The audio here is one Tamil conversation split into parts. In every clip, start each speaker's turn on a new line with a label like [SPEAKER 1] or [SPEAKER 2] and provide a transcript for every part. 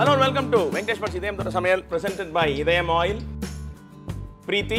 [SPEAKER 1] Hello and welcome to Venkatesh Pachi Idayam Thoda Samayal presented by Idayam Oil, Preeti,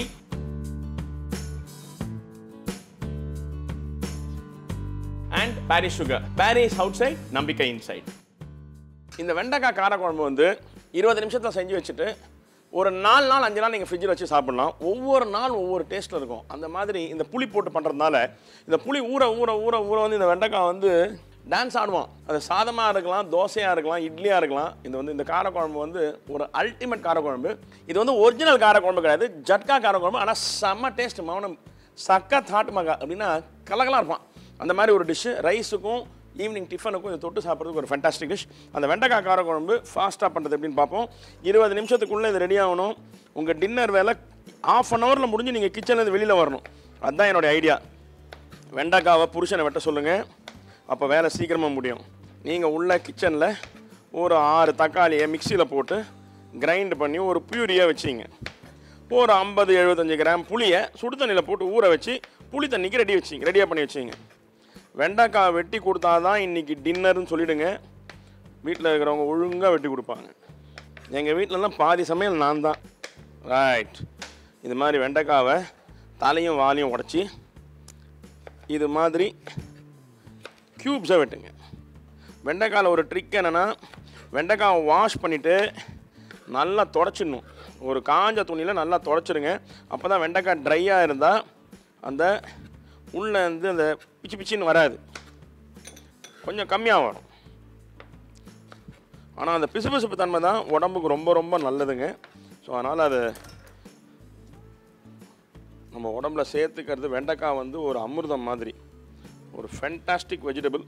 [SPEAKER 1] and Paris Sugar. Paris outside, Nambika inside. இந்த வெண்டைக்காய் காரக்குழம்பு வந்து 20 நிமிஷத்துல செஞ்சு வச்சுட்டு ஒரு 4 நாள் 5 நாள் நீங்கள் ஃப்ரிட்ஜில் வச்சு சாப்பிடலாம். ஒவ்வொரு நாள் ஒவ்வொரு டேஸ்ட்டில் இருக்கும். அந்த மாதிரி இந்த புளி போட்டு பண்ணுறதுனால இந்த புளி ஊற ஊற ஊற ஊற வந்து இந்த வெண்டைக்காய் வந்து டான்ஸ் ஆடுவான். அது சாதமாக இருக்கலாம், தோசையாக இருக்கலாம், இட்லியாக இருக்கலாம். இது வந்து இந்த காரக்குழம்பு வந்து ஒரு அல்டிமேட் காரக்குழம்பு. இது வந்து ஒரிஜினல் காரக்குழம்பு கிடையாது, ஜட்கா காரக்குழம்பு. ஆனால் செம்ம டேஸ்ட், மௌனம் சக்கா தாட்டு மகா அப்படின்னா கலகலாக இருப்பான். அந்த மாதிரி ஒரு டிஷ்ஷு ரைஸுக்கும் ஈவினிங் டிஃபனுக்கும் இதை தொட்டு சாப்பிட்றதுக்கு ஒரு ஃபேண்டாஸ்டிக் டிஷ். அந்த வெண்டைக்காய் காரக்குழம்பு ஃபாஸ்ட்டாக பண்ணுறது எப்படின்னு பார்ப்போம். 20 நிமிஷத்துக்குள்ளே இது ரெடி ஆகணும். உங்கள் டின்னர் வேலை ½ அன் ஹவரில் முடிஞ்சு நீங்கள் கிச்சன்லேருந்து வெளியில் வரணும். அதுதான் என்னுடைய ஐடியா. வெண்டைக்காவை புருஷனை வெட்ட சொல்லுங்கள், அப்போ வேலை சீக்கிரமாக முடியும். நீங்கள் உள்ள கிச்சனில் ஒரு 6 தக்காளியை மிக்சியில் போட்டு கிரைண்ட் பண்ணி ஒரு பியூரியாக வச்சிங்க. ஒரு 50-75 கிராம் புளியை சுடு தண்ணியில் போட்டு ஊற வச்சு புளி தண்ணிக்கு ரெடியாக பண்ணி வச்சிங்க. வெண்டைக்காய் வெட்டி கொடுத்தா தான் இன்றைக்கி டின்னர்னு சொல்லிவிடுங்க. வீட்டில் இருக்கிறவங்க ஒழுங்காக வெட்டி கொடுப்பாங்க. எங்கள் வீட்டிலலாம் பாதி சமையல் நான் தான். ரைட், இது மாதிரி வெண்டைக்காவை தலையும் வாலையும் உடச்சி இது மாதிரி க்யூப்ஸாக வெட்டுங்க. வெண்டைக்காயில் ஒரு ட்ரிக் என்னென்னா, வெண்டைக்காவை வாஷ் பண்ணிவிட்டு நல்லா தொடச்சிடணும். ஒரு காஞ்ச துணியில் நல்லா தொடச்சிடுங்க. அப்போ தான் வெண்டைக்காய் ட்ரையாக இருந்தால் அந்த உள்ளே வந்து அந்த பிச்சு பிச்சின்னு வராது, கொஞ்சம் கம்மியாக வரும். ஆனால் அந்த பிசுபிசுப்பு தன்மை தான் உடம்புக்கு ரொம்ப ரொம்ப நல்லதுங்க. ஸோ அதனால் அது நம்ம உடம்புல சேர்த்துக்கிறது. வெண்டைக்காய் வந்து ஒரு அமிர்தம் மாதிரி, ஒரு ஃபென்டாஸ்டிக் வெஜிடபிள்.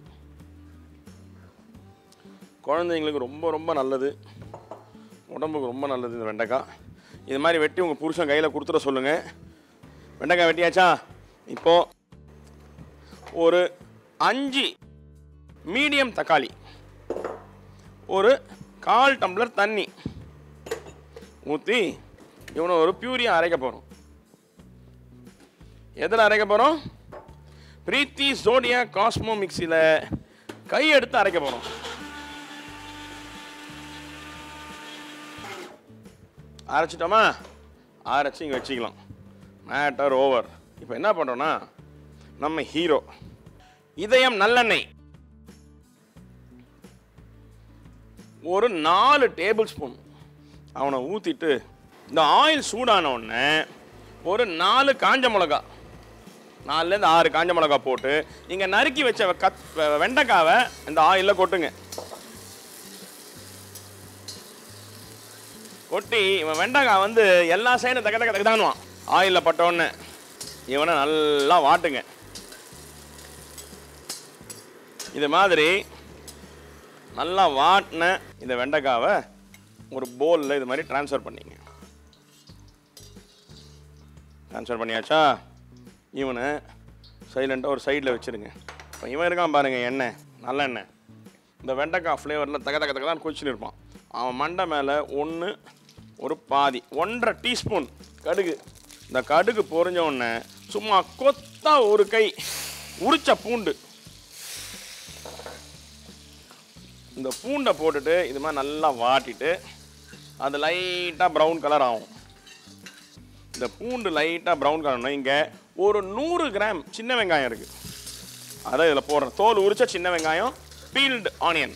[SPEAKER 1] குழந்தைங்களுக்கு ரொம்ப ரொம்ப நல்லது, உடம்புக்கு ரொம்ப நல்லது இந்த வெண்டைக்காய். இது மாதிரி வெட்டி உங்கள் புருஷன் கையில் கொடுத்துட சொல்லுங்கள். வெண்டைக்காய் வெட்டியாச்சா? இப்போது ஒரு 5 மீடியம் தக்காளி, ஒரு 1/4 டம்ளர் தண்ணி ஊற்றி இவனை ஒரு பியூரியாக அரைக்க போகிறோம். எதில் அரைக்க போகிறோம்? பிரீத்தி ஜோடியா காஸ்மோ மிக்சியில் கை எடுத்து அரைக்க போகிறோம். அரைச்சிட்டோமா? அரைச்சி இங்கே வச்சுக்கலாம். Matter over. இப்போ என்ன பண்ணுறோன்னா, நம்ம ஹீரோ இதயம் நல்லெண்ணெய் ஒரு 4 டேபிள் ஸ்பூன் அவனை ஊற்றிட்டு, இந்த ஆயில் சூடான உடனே ஒரு 4 காஞ்ச மிளகா, 4லேருந்து 6 காஞ்ச மிளகா போட்டு இங்கே நறுக்கி வச்ச வெண்டைக்காவை இந்த ஆயிலில் கொட்டுங்க. கொட்டி இவன் வெண்டைக்காய் வந்து எல்லா சைடும் தக்க தக்க தக்குதானுவான். ஆயிலில் பட்டோடனே இவனை நல்லா வாட்டுங்க. இது மாதிரி நல்லா வாட்டின இந்த வெண்டைக்காவை ஒரு பவுலில் இது மாதிரி ட்ரான்ஸ்ஃபர் பண்ணிங்க. ட்ரான்ஸ்ஃபர் பண்ணியாச்சா? இவனை சைலண்ட்டாக ஒரு சைடில் வச்சுருங்க. இப்போ இவன் இருக்கான் பாருங்கள், எண்ணெய், நல்லெண்ணெய். இந்த வெண்டைக்காய் ஃப்ளேவரில் தக்க தக்க தக்க தான் கொச்சின்னு இருப்பான். அவன் மண்டை மேலே ஒரு பாதி 1.5 டீஸ்பூன் கடுகு. இந்த கடுகு பொரிஞ்ச உடனே சும்மா கொத்தா ஒரு கை உரிச்ச பூண்டு, இந்த பூண்டை போட்டுட்டு இது மாதிரி நல்லா வாட்டிட்டு அது லைட்டாக ப்ரௌன் கலர் ஆகும். இந்த பூண்டு லைட்டாக ப்ரௌன் கலர்னா இங்கே ஒரு 100 கிராம் சின்ன வெங்காயம் இருக்குது, அதை இதில் போடுறேன். தோல் உரிச்ச சின்ன வெங்காயம், பீல்டு ஆனியன்.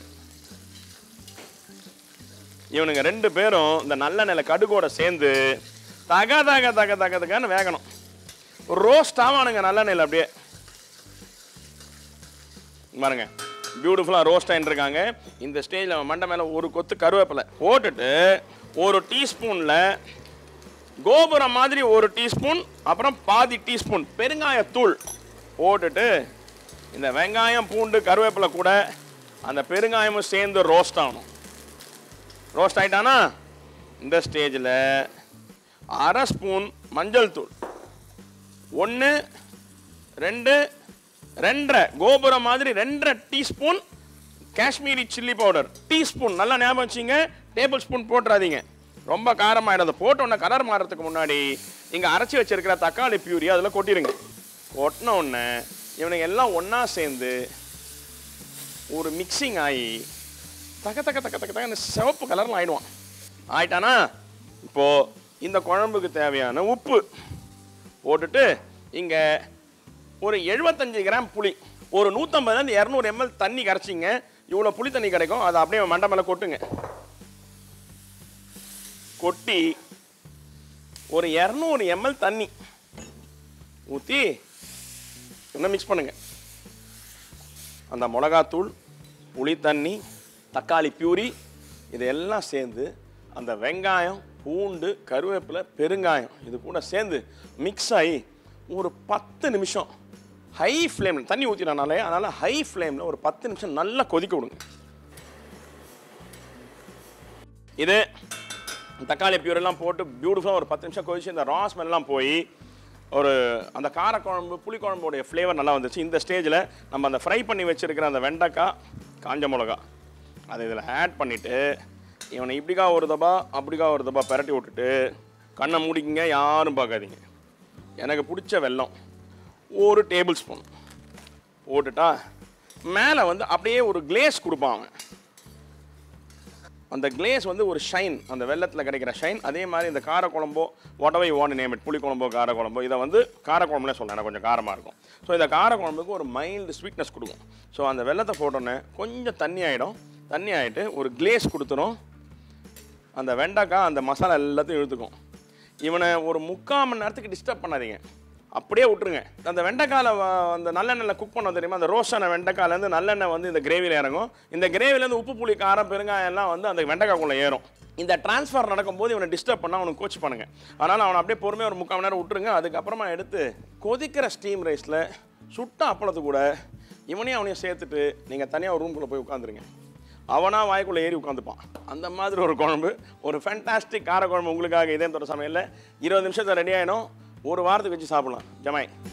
[SPEAKER 1] இவனுங்க 2 பேரும் இந்த நல்லெண்ணெயில் கடுகோட சேர்ந்து தக தக தக தக தகன்னு வேகணும். ஒரு ரோஸ்ட் ஆவானுங்க நல்லெண்ணெயில். அப்படியே பாருங்க, பியூட்டிஃபுல்லாக ரோஸ்ட் ஆகிட்டுருக்காங்க. இந்த ஸ்டேஜில் மண்டை மேலே ஒரு கொத்து கருவேப்பிலை போட்டுட்டு ஒரு டீஸ்பூனில் கோபுரம் மாதிரி 1 டீஸ்பூன், அப்புறம் பாதி டீஸ்பூன் பெருங்காயத்தூள் போட்டுட்டு இந்த வெங்காயம் பூண்டு கருவேப்பிலை கூட அந்த பெருங்காயமும் சேர்ந்து ரோஸ்ட் ஆகணும். ரோஸ்ட் ஆகிட்டானா இந்த ஸ்டேஜில் 1/2 ஸ்பூன் மஞ்சள் தூள், 1 2 2.5 கோபுரம் மாதிரி 2.5 teaspoon Kashmiri chilli powder, teaspoon நல்லா ஞாபகம் வச்சுங்க, டேபிள் ஸ்பூன் போட்டுறாதீங்க, ரொம்ப காரமாயிடாது. போட்டோன்னே கலர் மாறுறதுக்கு முன்னாடி இங்கே அரைச்சி வச்சிருக்கிற தக்காளி பியூரி அதில் கொட்டிடுங்க. கொட்டின உடனே இவனுங்க எல்லாம் ஒன்றா சேர்ந்து ஒரு மிக்சிங் ஆகி தக்க தக்க தக்க தக்க தக்க சிவப்பு கலரில் ஆயிடுவான். ஆயிட்டானா இப்போது இந்த குழம்புக்கு தேவையான உப்பு போட்டுட்டு இங்கே ஒரு 75 கிராம் புளி, ஒரு 150 200 ml தண்ணி கரைச்சிங்க. இவ்வளோ புளி தண்ணி கிடைக்கும். அதை அப்படியே மண்டை மேலே கொட்டுங்க. கொட்டி ஒரு 200 ml தண்ணி ஊற்றி இன்னும் மிக்ஸ் பண்ணுங்க. அந்த மிளகாத்தூள், புளி தண்ணி, தக்காளி பியூரி இதெல்லாம் சேர்ந்து அந்த வெங்காயம், பூண்டு, கருவேப்பிலை, பெருங்காயம் இது கூட சேர்ந்து மிக்ஸ் ஆகி ஒரு 10 நிமிஷம் ஹை ஃப்ளேமில் தண்ணி ஊற்றினாலே, அதனால் ஹை ஃப்ளேமில் ஒரு 10 நிமிஷம் நல்லா கொதிக்க விடுங்க. இது தக்காளி பியூரெல்லாம் போட்டு பியூட்டிஃபுல்லாக ஒரு 10 நிமிஷம் கொதிச்சு இந்த ரா ஸ்மெல்லாம் போய் ஒரு அந்த காரக்குழம்பு புளிக்குழம்புடைய ஃப்ளேவர் நல்லா வந்துச்சு. இந்த ஸ்டேஜில் நம்ம அந்த ஃப்ரை பண்ணி வச்சுருக்கிற அந்த வெண்டைக்காய், காஞ்ச மிளகா அதை இதில் ஆட் பண்ணிவிட்டு இவனை இப்படிக்கா ஒரு தபா அப்படிக்கா ஒரு தபா பரட்டி விட்டுட்டு கண்ணை மூடிக்கிங்க, யாரும் பார்க்காதீங்க. எனக்கு பிடிச்ச வெல்லம் ஒரு டேபிள் ஸ்பூன் போட்டுட்டா மேலே வந்து அப்படியே ஒரு கிளேஸ் கொடுப்பாங்க. அந்த கிளேஸ் வந்து ஒரு ஷைன், அந்த வெள்ளத்தில் கிடைக்கிற ஷைன். அதே மாதிரி இந்த காரக்குழம்போ whatever you want name it, புளிக்குழம்போ காரக்குழம்போ, இதை வந்து காரக்குழம்புனே சொல்கிறேன், எனக்கு கொஞ்சம் காரமாக இருக்கும். ஸோ இந்த காரக்குழம்புக்கு ஒரு மைல்டு ஸ்வீட்னஸ் கொடுக்கும். ஸோ அந்த வெள்ளத்தை போட்டோன்னே கொஞ்சம் தண்ணி ஆகிடும். தண்ணி ஆகிட்டு ஒரு கிளேஸ் கொடுத்துரும். அந்த வெண்டைக்காய் அந்த மசாலா எல்லாத்தையும் இழுத்துக்கும். இவனை ஒரு 3/4 மணி நேரத்துக்கு டிஸ்டர்ப் பண்ணாதீங்க, அப்படியே விட்டுருங்க. அந்த வெண்டைக்காயில் அந்த நல்லெண்ணெயில் குக் பண்ண தெரியுமா, அந்த ரோஸ்டான வெண்டைக்காயிலேருந்து நல்லெண்ணெய் வந்து இந்த கிரேவியில் இறங்கும். இந்த கிரேவிலேருந்து உப்பு, புளி, காரம், பெருங்காயம் எல்லாம் வந்து அந்த வெண்டைக்காய்க்குள்ளே ஏறும். இந்த டிரான்ஸ்ஃபர் நடக்கும்போது இவனை டிஸ்டர்ப் பண்ணால் அவனுக்கு கோச் பண்ணுங்க. அதனால் அவனை அப்படியே பொறுமையாக ஒரு 3/4 மணி நேரம் விட்டுருங்க. அதுக்கப்புறமா எடுத்து கொதிக்கிற ஸ்டீம் ரைஸில் சுட்ட அப்பளத்து கூட இவனையும் அவனையும் சேர்த்துட்டு நீங்கள் தனியாக ஒரு ரூம்குள்ளே போய் உட்காந்துருங்க. அவனாக வாய்க்குள்ளே ஏறி உட்காந்துப்பான். அந்த மாதிரி ஒரு குழம்பு, ஒரு ஃபேண்டாஸ்டிக் காரக்குழம்பு உங்களுக்காக இதே தோட்ட சமையலில் 20 நிமிஷத்தில் ரெடி ஆகிடும். ஒரு வாரத்துக்கு வச்சு சாப்பிடலாம். ஜமாய்.